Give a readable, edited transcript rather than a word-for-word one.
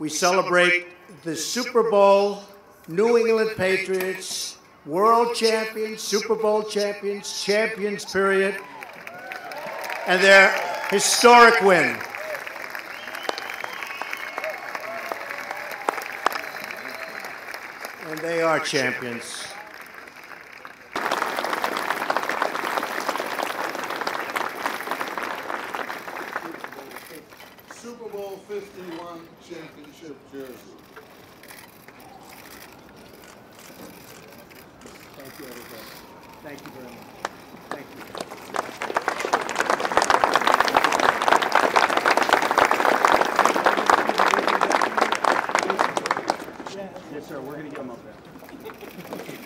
we celebrate the Super Bowl, New England Patriots, world champions, Super Bowl champions, champions, period, and their historic win. And they are champions. Super Bowl 51 championship jersey. Thank you, everybody. Thank you very much. Thank you. Yes, sir. We're going to get them up there.